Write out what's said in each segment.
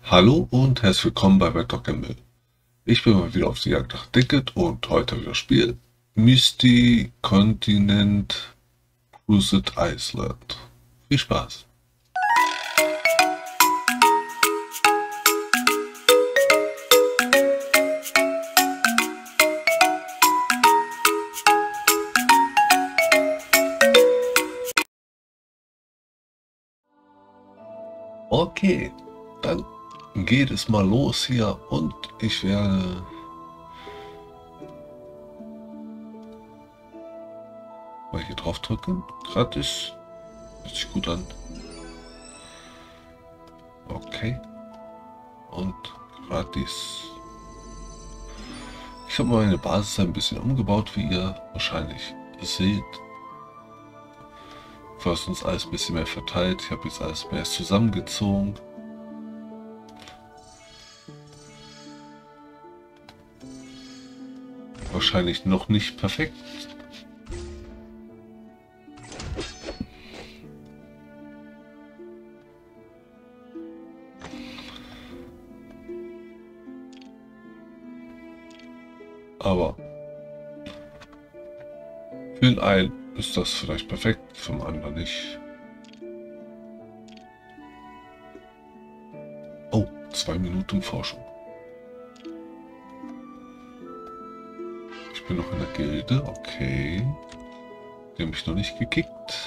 Hallo und herzlich willkommen bei Red Dog Gamble. Ich bin mal wieder auf der Jagd nach Dicket und heute wieder Spiel Misty Continent Cruised Island. Viel Spaß! Okay, dann geht es mal los hier und ich werde mal hier drauf drücken. Gratis. Hört sich gut an. Okay. Und gratis. Ich habe meine Basis ein bisschen umgebaut, wie ihr wahrscheinlich seht. Was uns alles ein bisschen mehr verteilt. Ich habe jetzt alles mehr zusammengezogen. Wahrscheinlich noch nicht perfekt. Aber für den einen ist das vielleicht perfekt, für den anderen nicht. Oh, 2 Minuten Forschung. Ich bin noch in der Gilde, okay. Die haben mich noch nicht gekickt.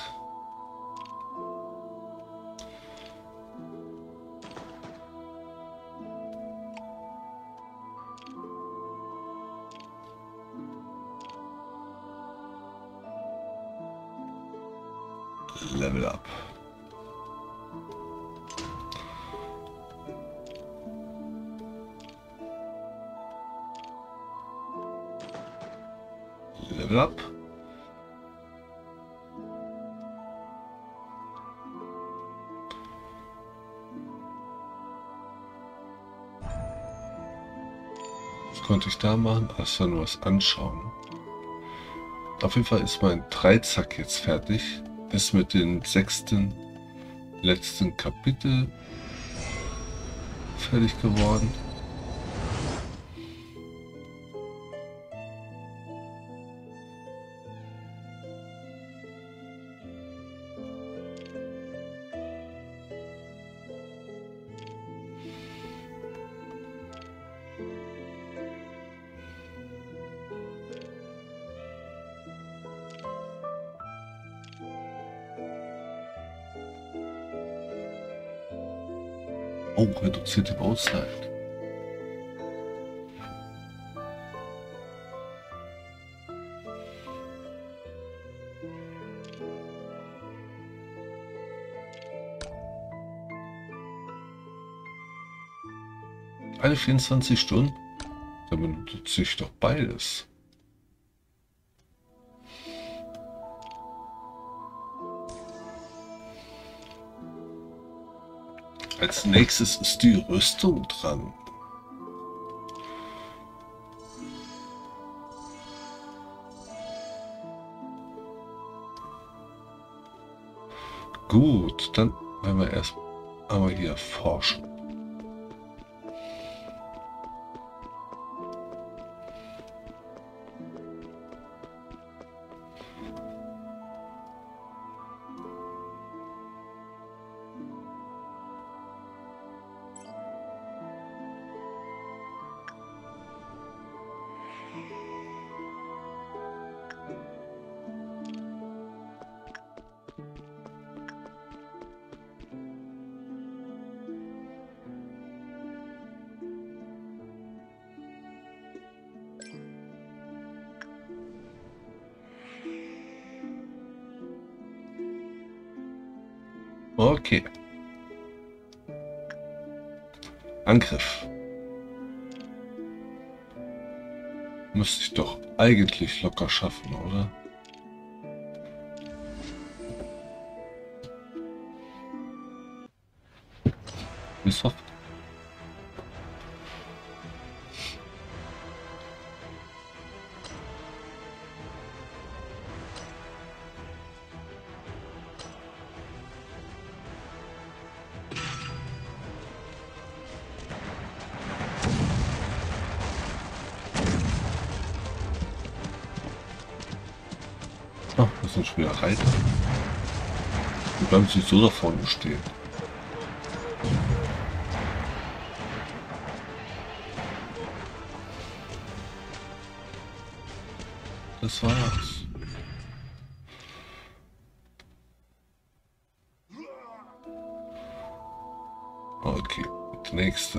Level up. Level up. Was konnte ich da machen? Erst nur was anschauen. Auf jeden Fall ist mein Dreizack jetzt fertig. Ist mit dem 6. letzten Kapitel fertig geworden. Oh, reduzierte Bauzeit. Alle 24 Stunden? Dann benutze ich doch beides. Als nächstes ist die Rüstung dran. Gut, dann werden wir erst einmal hier forschen. Okay. Angriff. Müsste ich doch eigentlich locker schaffen, oder? Ist doch. Ach, das sind schon wieder Reiter. Die bleiben sich so da vorne stehen. Das war's. Okay, der nächste.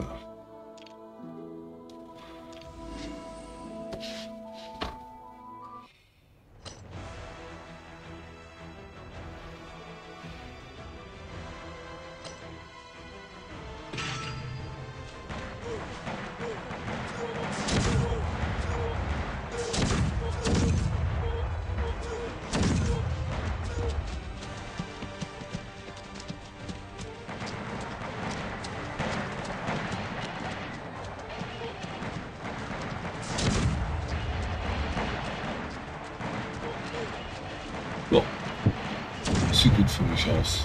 Ja, sieht gut für mich aus.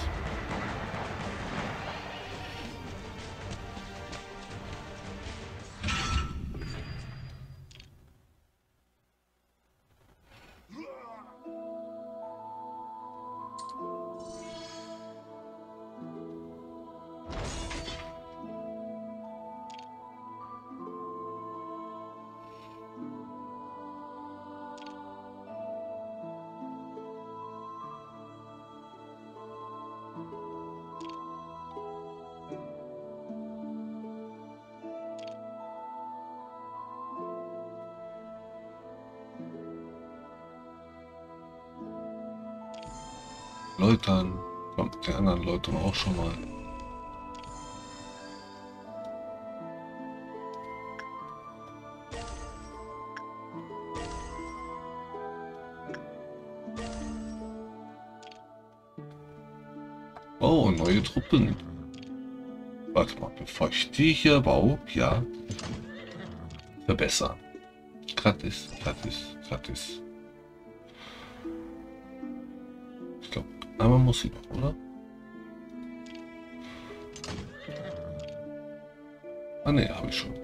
Läutern. Kommt die anderen Leute auch schon mal. Oh, neue Truppen. Warte mal, bevor ich die hier baue, ja, verbessern. Gratis, gratis, gratis. Ich glaube, einmal muss sie noch, oder? Ah ne, habe ich schon.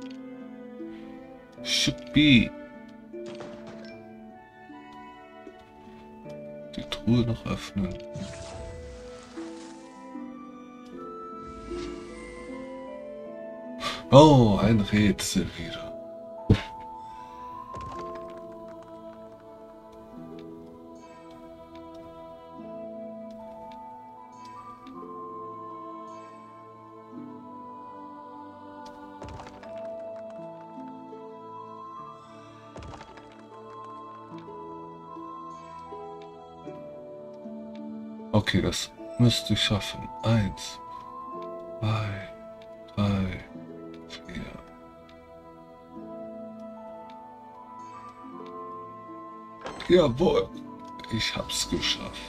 Schuppi. Die Truhe noch öffnen. Oh, ein Rätsel wieder. Okay, das müsste ich schaffen. 1, 2, 3, 4. Jawohl, ich hab's geschafft.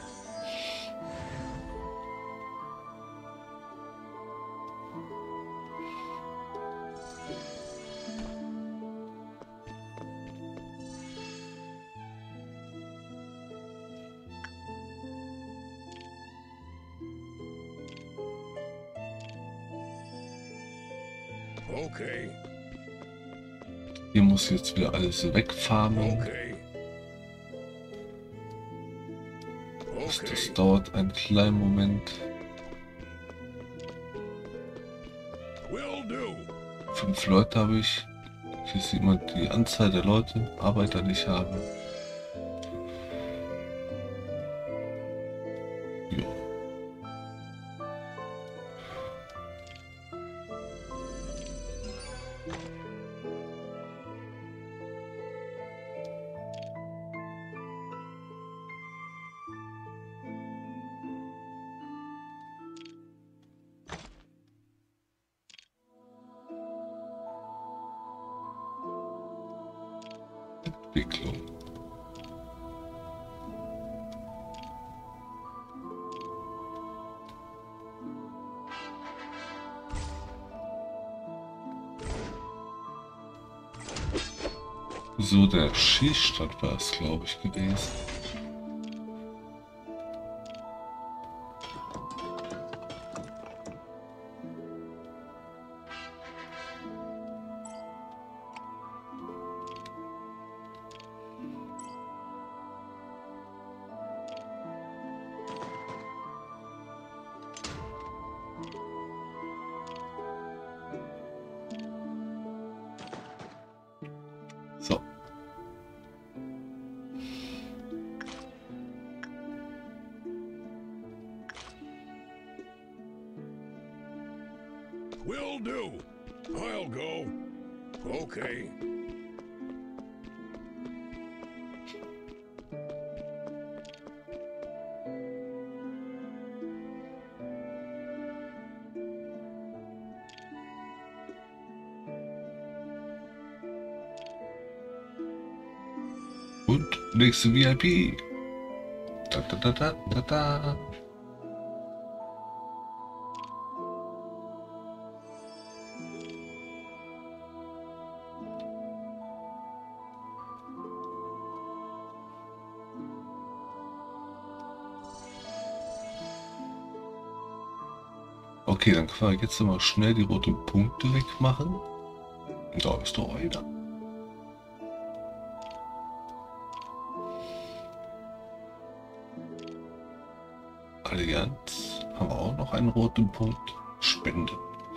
Okay. Hier muss jetzt wieder alles wegfarmen. Okay. Das dauert einen kleinen Moment. Will do. 5 Leute habe ich. Hier sieht man die Anzahl der Leute, Arbeiter, die ich habe. Ja. Entwicklung. So, der Schießstand war es, glaube ich, gewesen. Will do. I'll go. Okay. Und nächste VIP. Da, da, da, da, da, da. Okay, dann können wir jetzt mal schnell die roten Punkte wegmachen. Da ist doch einer. Allianz. Haben wir auch noch einen roten Punkt. Spenden.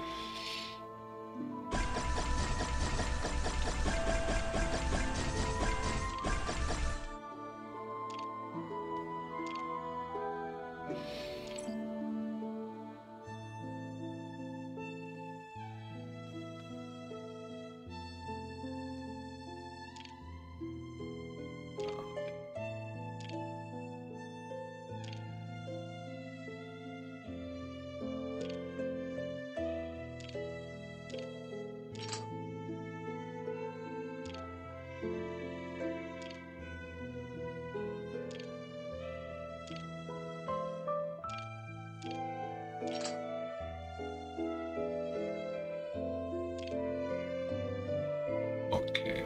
Okay.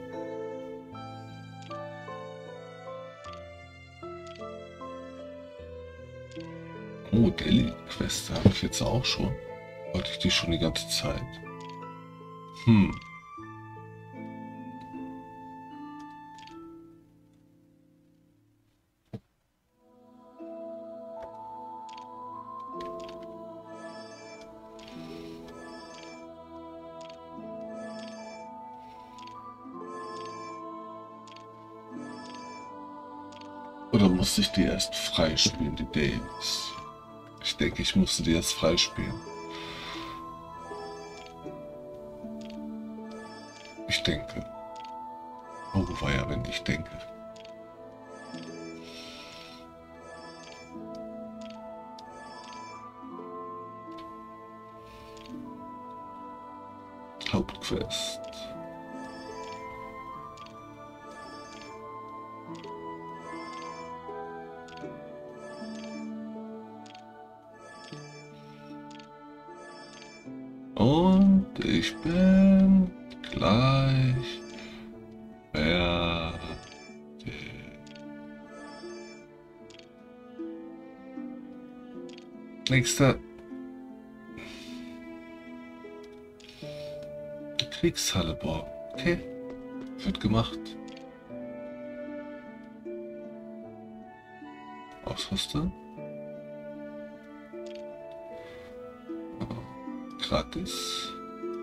Oh, Daily-Quest habe ich jetzt auch schon. Wollte ich die schon die ganze Zeit? Hm. Oder musste ich die erst freispielen, die Dailies? Ich denke, ich musste die erst freispielen. Ich denke. Oh, war ja, wenn ich denke. Hauptquest. Und ich bin gleich fertig. Nächster. Kriegshalle bauen. Okay. Wird gemacht. Ausrüsten. Gratis.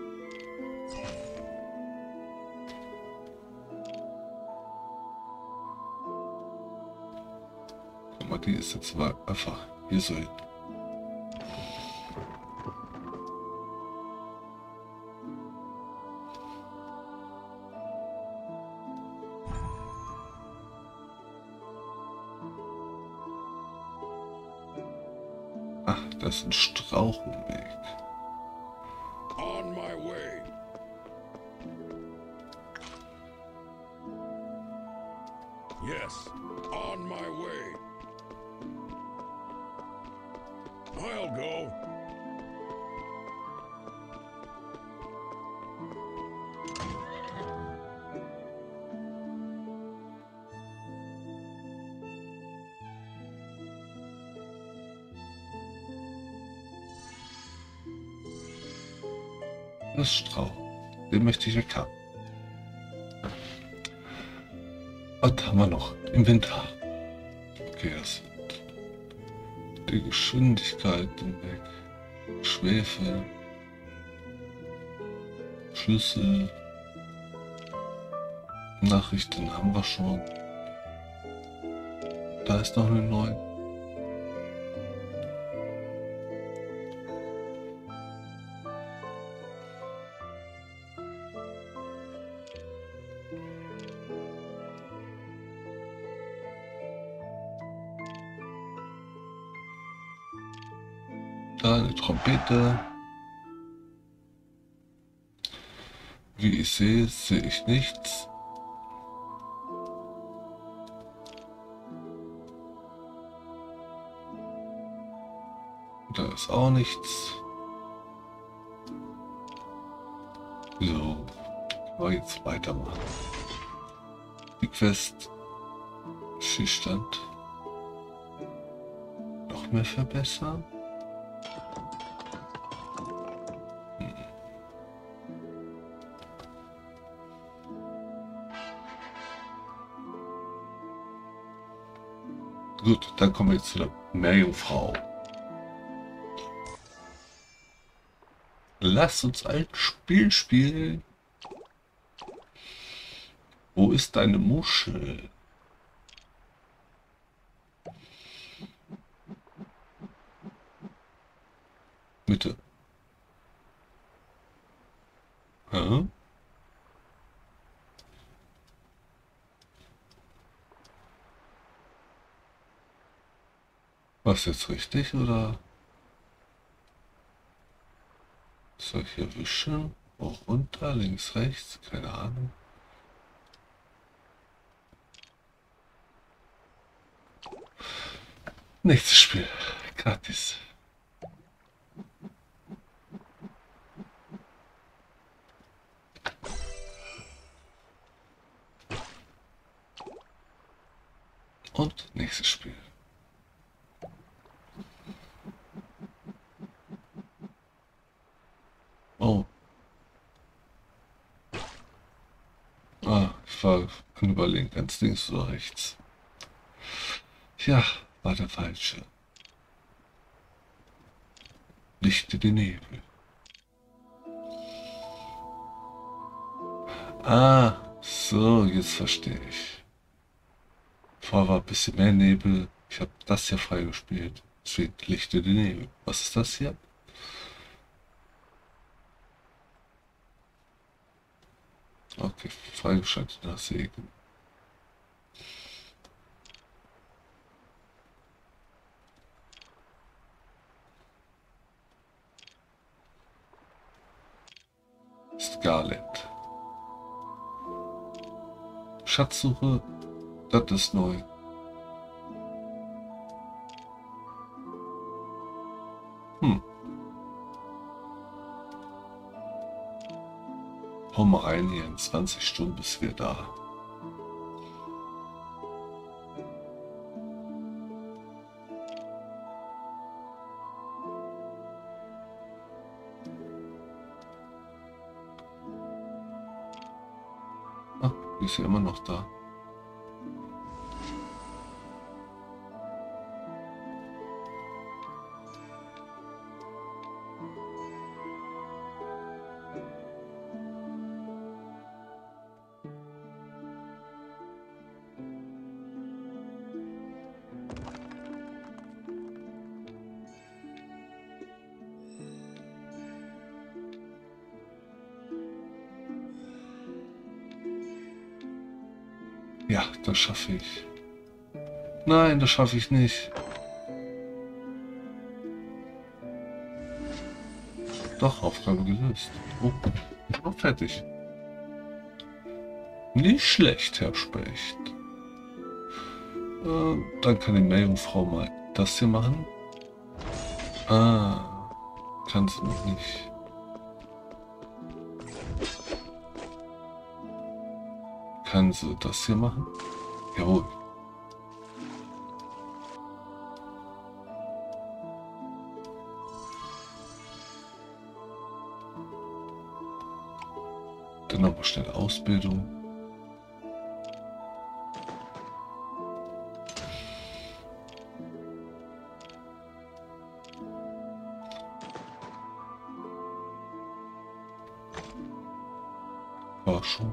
Guck mal, die ist jetzt mal einfach hier so hin. Ach, das ist ein Strauchenweg. On my way. Yes, on my way. I'll go. Das ist Strauch. Den möchte ich weg haben. Was haben wir noch? Inventar. Okay, das sind die Geschwindigkeiten weg. Schwefel. Schlüssel. Nachrichten haben wir schon. Da ist noch eine neue. Da eine Trompete. Wie ich sehe, sehe ich nichts. Da ist auch nichts. So, können wir jetzt weitermachen. Die Quest. Schießstand. Noch mehr verbessern. Gut, dann kommen wir jetzt zu der Meerjungfrau. Lass uns ein Spiel spielen. Wo ist deine Muschel? Mitte. Hä? War es jetzt richtig oder? Soll ich hier wischen? Hoch, runter, links, rechts? Keine Ahnung. Nächstes Spiel. Gratis. Und nächstes Spiel. Oh. Ah, ich war überlegen, ganz links oder rechts. Ja, war der falsche. Lichte den Nebel. Ah, so, jetzt verstehe ich. Vorher war ein bisschen mehr Nebel. Ich habe das hier freigespielt. Deswegen Lichte den Nebel. Was ist das hier? Okay, freigeschalteter Segen. Scarlet. Schatzsuche, das ist neu. Hau mal rein hier, in 20 Stunden bis wir da. Ah, die ist ja immer noch da. Ja, das schaffe ich. Nein, das schaffe ich nicht. Doch, Aufgabe gelöst. Oh, noch fertig. Nicht schlecht, Herr Specht. Dann kann die Meerjungfrau mal das hier machen. Ah, kann sie noch nicht. Kann sie das hier machen? Jawohl. Dann nochmal schnell Ausbildung. Forschung.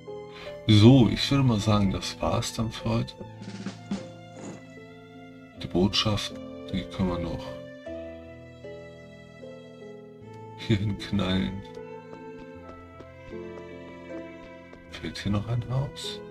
So, ich würde mal sagen, das war's dann für heute. Die Botschaft, die können wir noch hier hinknallen. Fehlt hier noch ein Haus?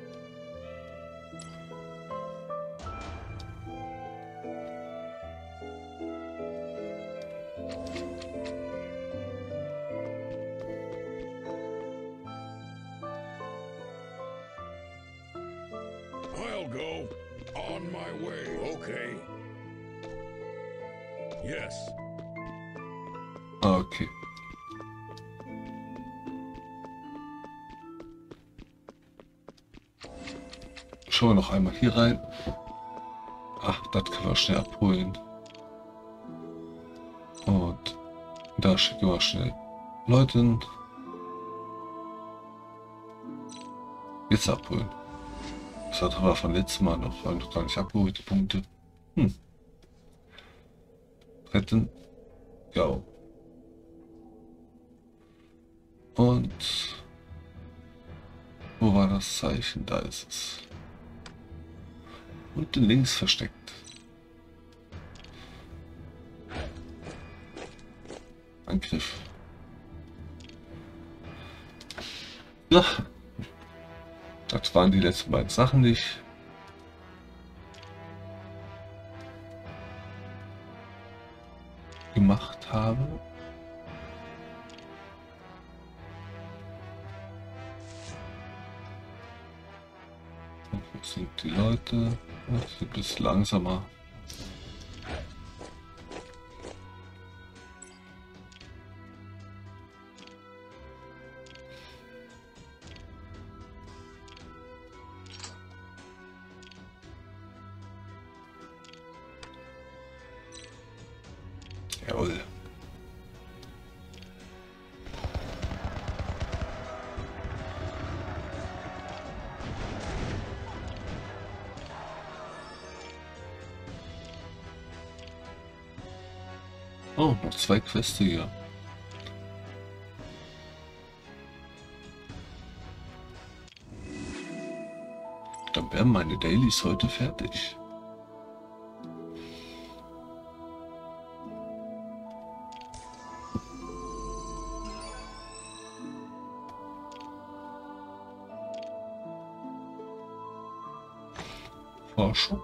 I'll go. On my way. Okay. Yes. Okay. Schauen wir noch einmal hier rein. Ach, das können wir schnell abholen. Und da schicken wir schnell Leute hin. Jetzt abholen. Das hatten wir von letztem Mal noch. Haben noch gar nicht abgeholt, die Punkte. Retten. Ja. Und wo war das Zeichen? Da ist es. Unten links versteckt. Angriff. Ja. Das waren die letzten beiden Sachen nicht. Gemacht habe. Und wo sind die Leute? Das ist ein bisschen langsamer. Jawohl. Oh, noch 2 Quests hier. Dann wären meine Dailies heute fertig. Forschung.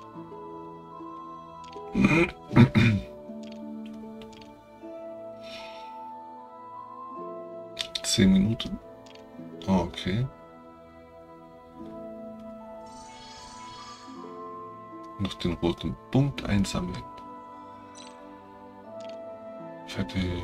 10 Minuten. Okay. Noch den roten Punkt einsammeln. Fertig.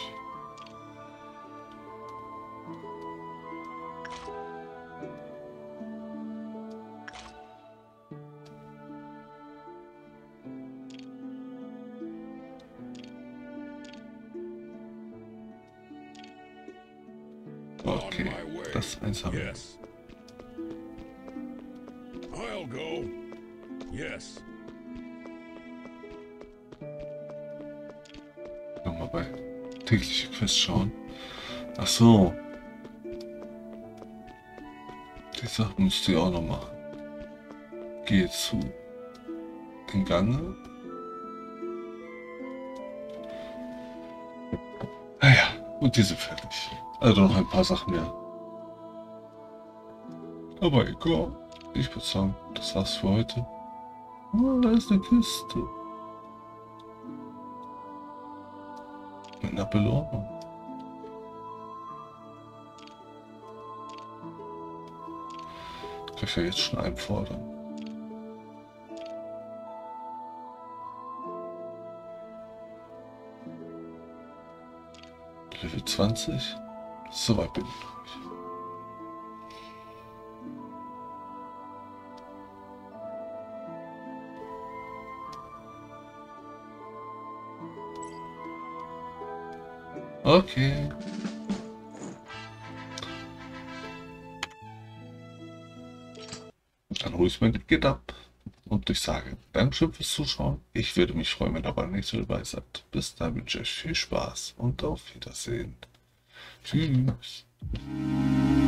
Okay, das einsammeln. Yes. I'll go. Yes. Nochmal bei tägliche Quest schauen. Ach so. Die Sache musst du ja auch noch machen. Gehe zu den Gange. Naja, und die sind fertig. Also noch ein paar Sachen mehr. Aber egal. Ich würde sagen, das war's für heute. Oh, da ist eine Kiste. Mit einer Belohnung. Kann ich ja jetzt schon einfordern. Level 20. Soweit bin ich noch nicht. Okay. Dann hole ich mein Ticket ab und ich sage Dankeschön fürs Zuschauen. Ich würde mich freuen, wenn ihr beim nächsten Mal dabei seid. Bis dahin wünsche ich euch viel Spaß und auf Wiedersehen. Tschüss.